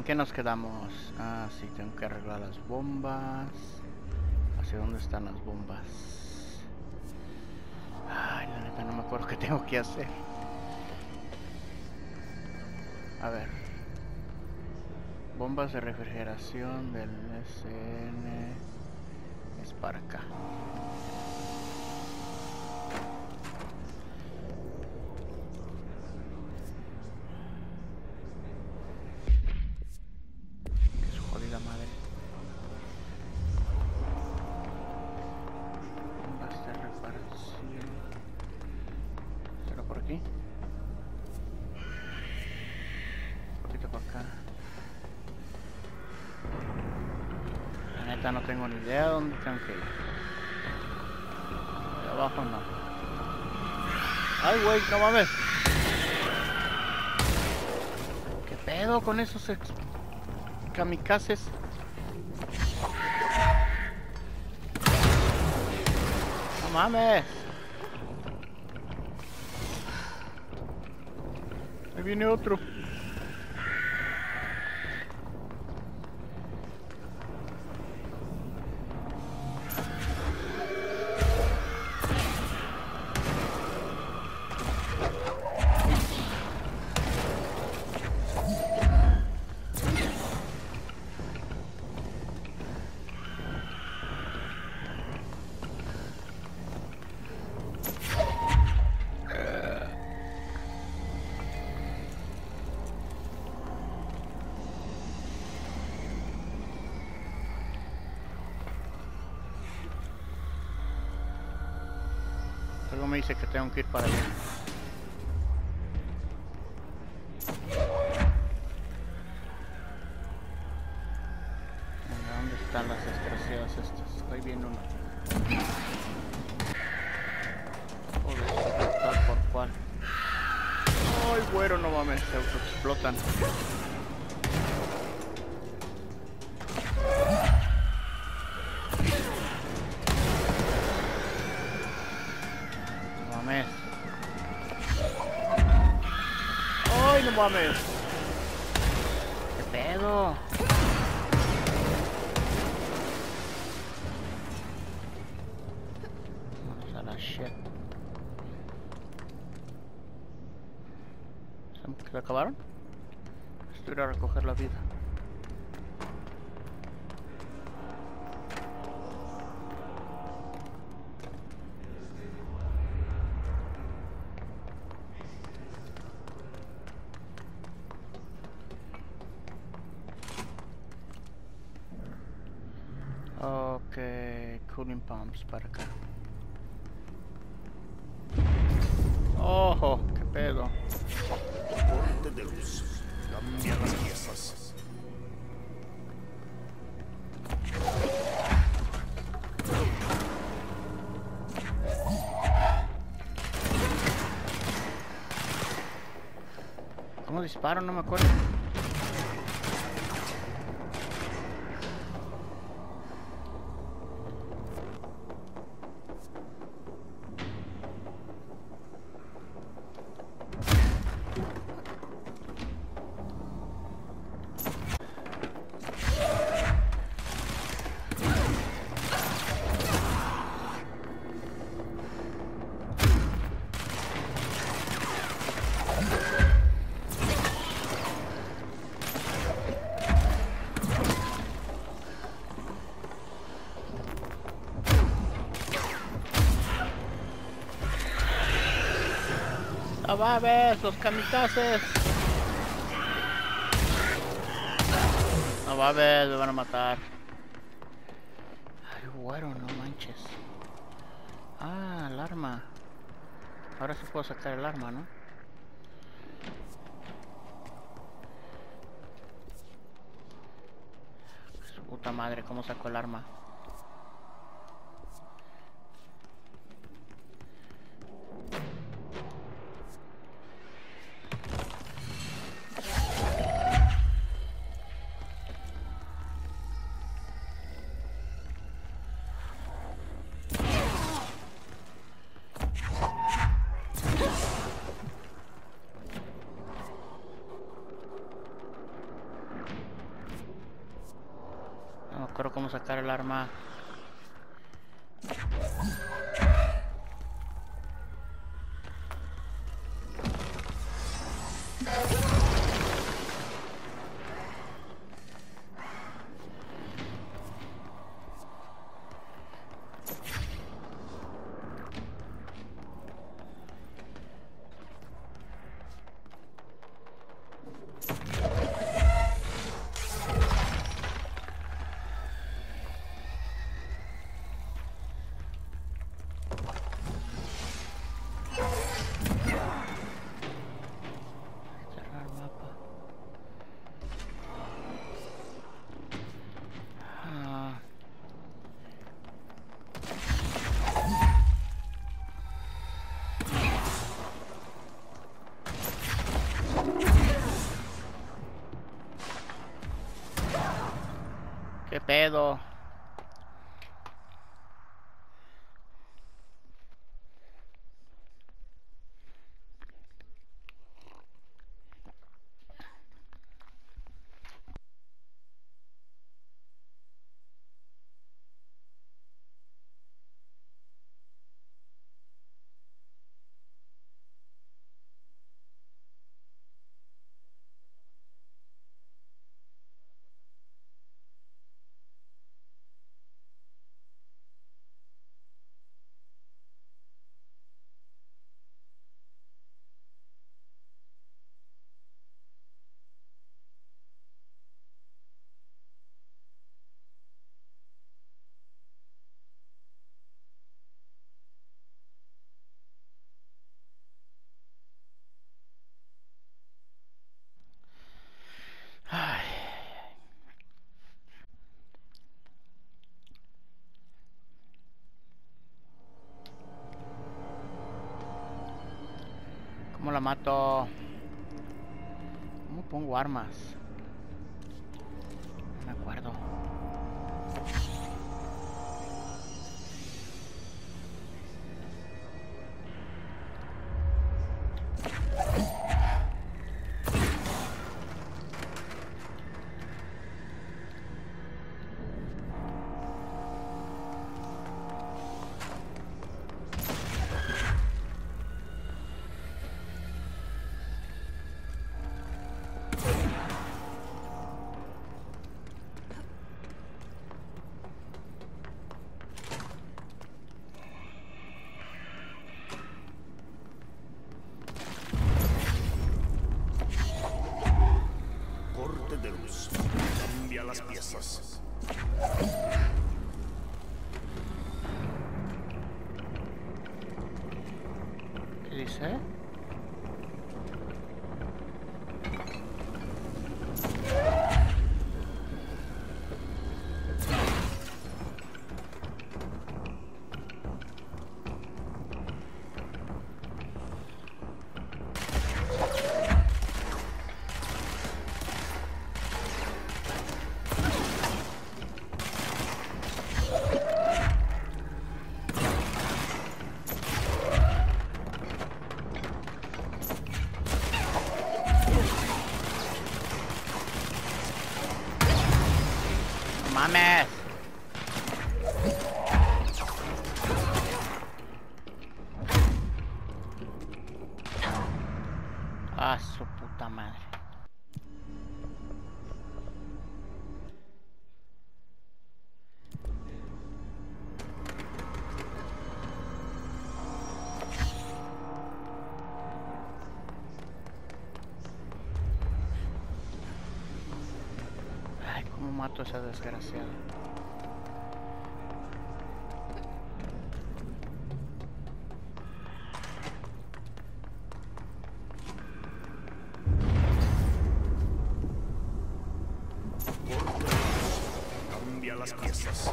qué nos quedamos? Ah, sí, tengo que arreglar las bombas. ¿Hacia dónde están las bombas? Ay, la neta no me acuerdo qué tengo que hacer. A ver. Bombas de refrigeración del SN. Es para acá. Qué jodida madre. Bombas de reparación. ¿Será por aquí? Un poquito por acá. La neta no tengo ni idea dónde tengo que ir. De abajo no. Ay, güey, no mames. ¿Qué pedo con esos kamikazes? No mames. Ahí viene otro. Algo me dice que tengo que ir para allá. ¿Dónde están las desgraciadas estas? Ahí viene uno. Joder, por cuál. Ay, güero, no mames, se autoexplotan. No mames. Ay, no mames. ¿Qué pedo? Vamos a la shit. ¿Se acabaron? Estoy a recoger la vida. Ok, cooling pumps para acá. ¡Ojo! ¡Qué pedo! Corte de luz. Cambia las piezas. ¿Cómo disparo? No me acuerdo. ¡No mames! ¡Los kamikazes! No mames, me van a matar. Ay, güero, no manches. Ah, el arma. Ahora sí puedo sacar el arma, ¿no? Su puta madre, ¿cómo saco el arma? acuerdo cómo sacar el arma. Cerrar mapa. Ah. ¿Qué pedo? Ay. ¿Cómo la mato? ¿Cómo pongo armas? No me acuerdo. Corte de luz. Cambia las piezas. ¿Qué dice? ¡Mames! ¡Ah, su puta madre! Ay, ¿cómo mato a esa desgraciada? Corte de luz. Cambia las piezas.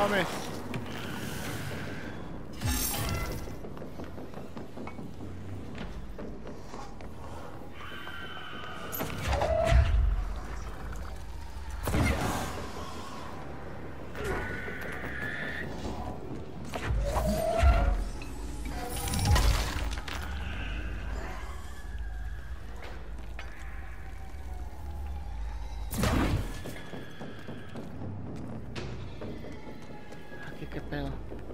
mames. Aquí qué pedo.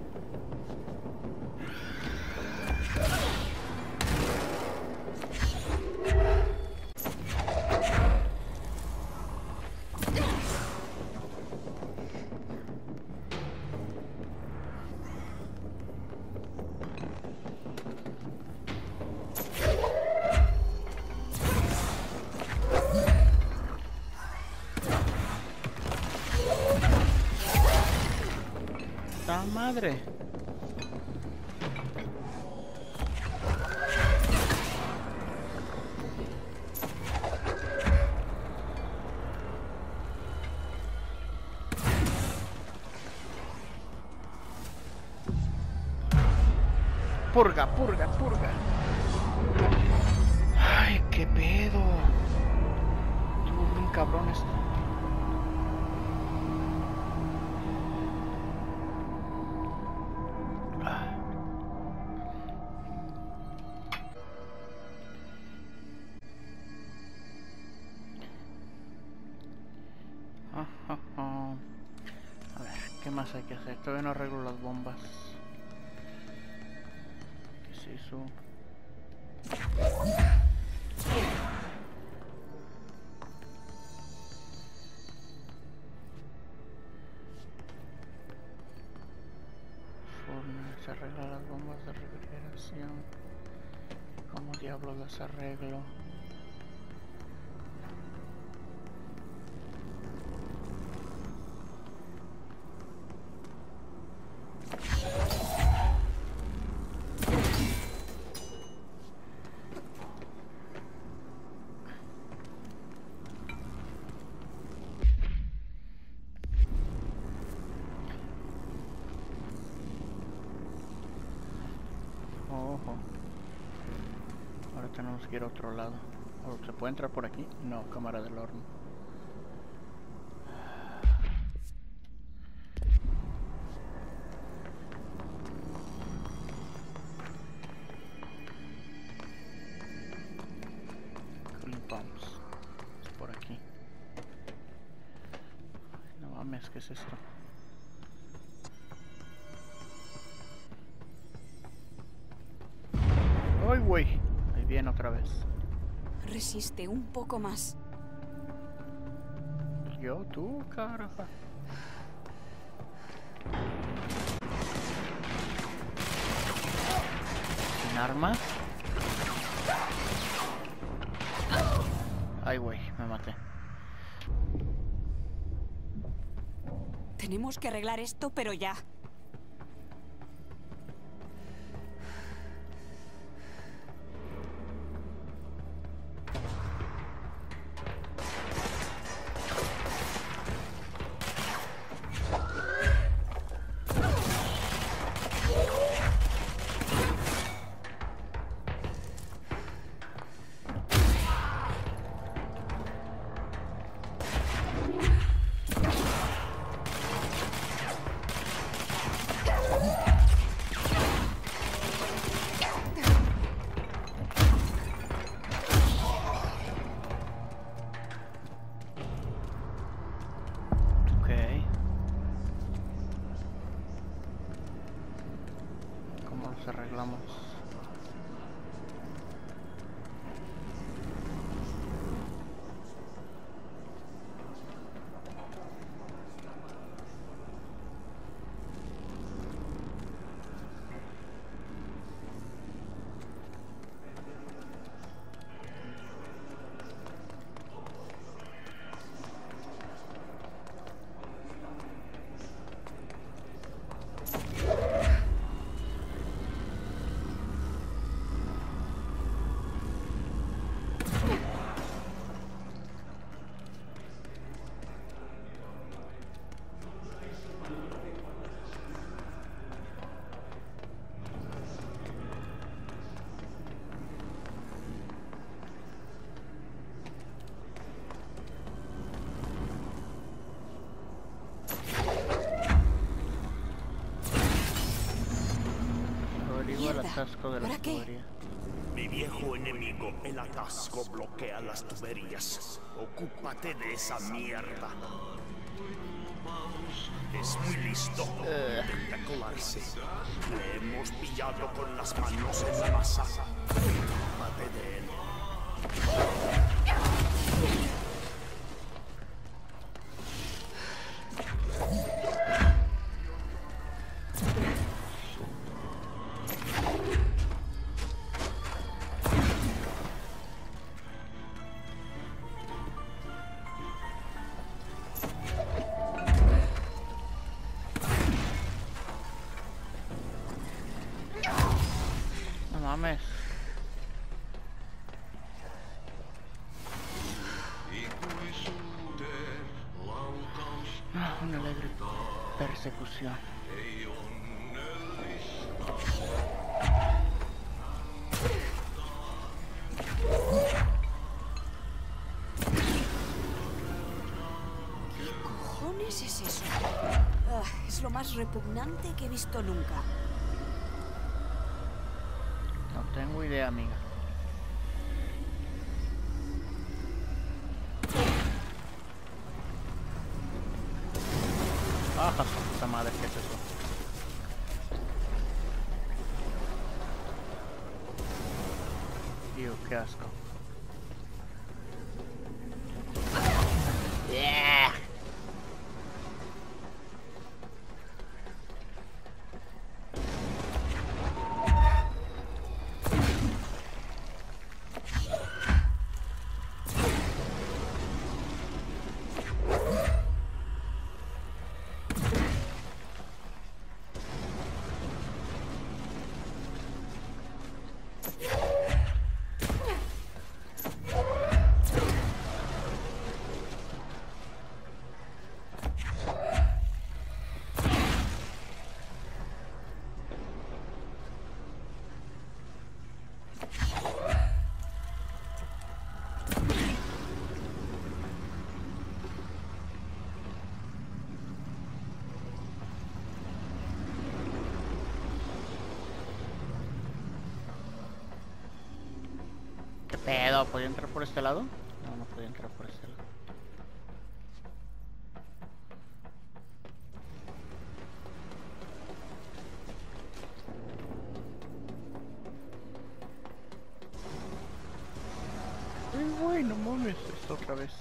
¡Ta madre! Purga, purga, purga. Ay, qué pedo. Estuvo bien cabrón esto. A ver, ¿qué más hay que hacer? Todavía no arreglo las bombas. ¿Qué es eso? Se arregla las bombas de refrigeración. ¿Cómo diablos las arreglo? Ojo. Ahora tenemos que ir a otro lado. ¿O se puede entrar por aquí? No, cámara del horno. Cooling pumps. Es por aquí. No mames, ¿qué es esto? ¡Ay, güey! Ahí viene otra vez. Resiste un poco más. Yo, tú, carajo. ¿Sin armas? Ay, güey, me maté. Tenemos que arreglar esto, pero ya. arreglamos. atasco de ¿Para las qué? tuberías. Mi viejo enemigo, el atasco, bloquea las tuberías. Ocúpate de esa mierda. Es muy listo. Intenta colarse. Le hemos pillado con las manos en la masa. Ocúpate de él. No mames. Una alegre persecución. ¿Qué cojones es eso? Es lo más repugnante que he visto nunca. No tengo idea, amiga. Ajá, su puta madre, ¿qué es eso? Tío, qué asco. Yeah. ¿Qué pedo? ¿Podía entrar por este lado? No, no podía entrar por este lado. Ay, güey, no mames, esto otra vez.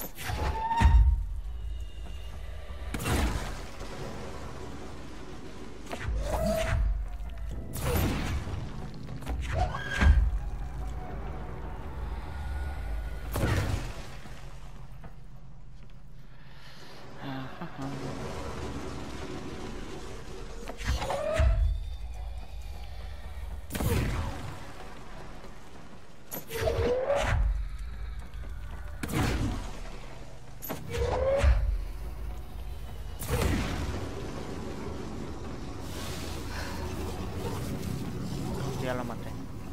Ya la maté.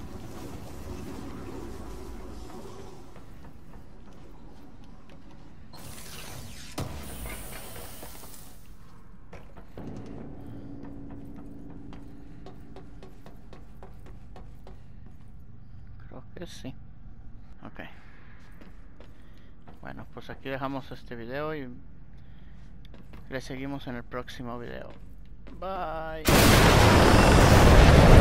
Creo que sí. Ok. Bueno, pues aquí dejamos este video y le seguimos en el próximo video. Bye.